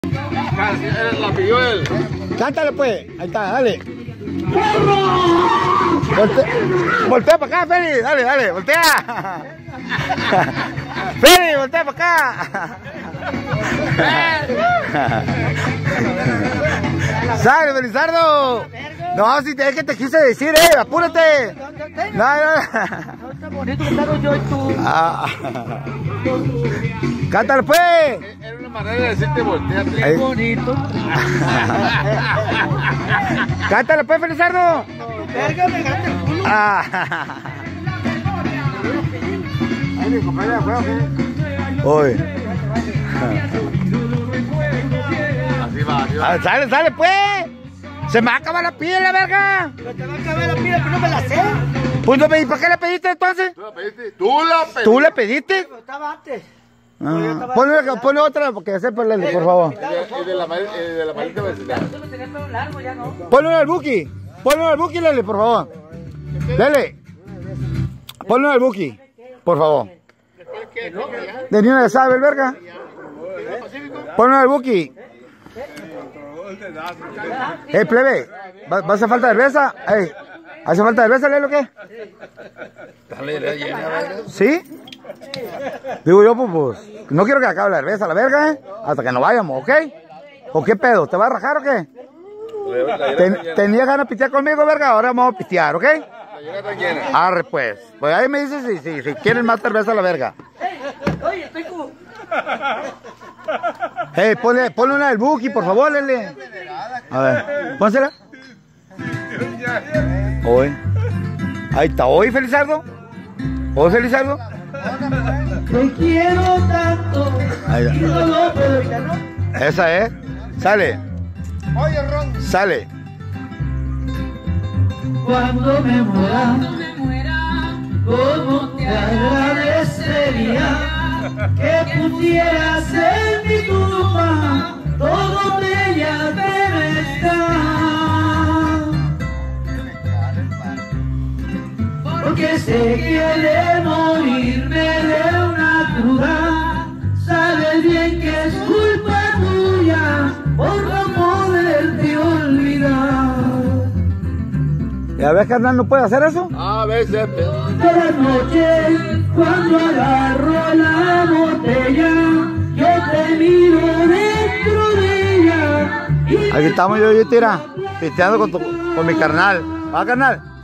La pidió él. Cántale pues, ahí está, dale. Voltea para acá, Feli, dale, voltea. Feli, voltea para acá. Sale, Felizardo. No, si es que te quise decir, apúrate. No. Está bonito que estamos yo y tú. Cántale pues. Era una manera de decirte voltea. Qué bonito. Cántale pues, Felizardo. Verga, me gasta el culo. Uy. Así va. Sale pues. Se me va a acabar la pila, verga. Pero te va a acabar la pila, pero no me la sé. Pues no me, ¿para qué le pediste entonces? ¿Tú la pediste? ¿Tú la pediste? ¿Tú le pediste? Pero estaba antes. Ponle otra porque sepa, Leli, por favor. Es de la maldita vecindad. Yo me tenía el pelo largo, ya no. Ponle al Buki. Ponle al Buki, Leli, por favor. Leli. Ponle al Buki, por favor. De ni una sabe, el verga. Ponle al Buki. Plebe, ¿va a hacer falta de cerveza? ¿Hace falta de cerveza, Leli, o qué? ¿Sí? Digo yo, pues, no quiero que acabe la cerveza, la verga, hasta que nos vayamos, ¿ok? ¿O qué pedo? ¿Te vas a rajar o qué? ¿Tenías ganas de pistear conmigo, verga? Ahora vamos a pistear, ¿ok? Arre, pues. Pues ahí me dices si quieren más cerveza, la verga. Oye, estoy como... Ponle una del Buki, por favor, Lele. A ver, pónsela. Hoy. Ahí está, hoy, Felizardo. Hoy, Felizardo. Te quiero tanto. Ahí Y no lo puedo evitar, ¿no? Esa es. Sale. Oye, Ron. Sale. Cuando me muera, ¿cómo te agradecería que pusieras en mi tumba todo bella debe estar? Porque sé que de morirme de una cruda, sabes bien que es culpa tuya por no poderte olvidar. ¿Ya ves, carnal, no puede hacer eso? A veces. Todas las noches, cuando agarro la botella, yo te miro dentro de ella. Aquí estamos yo, tira, pisteando con mi carnal. ¿Va, carnal?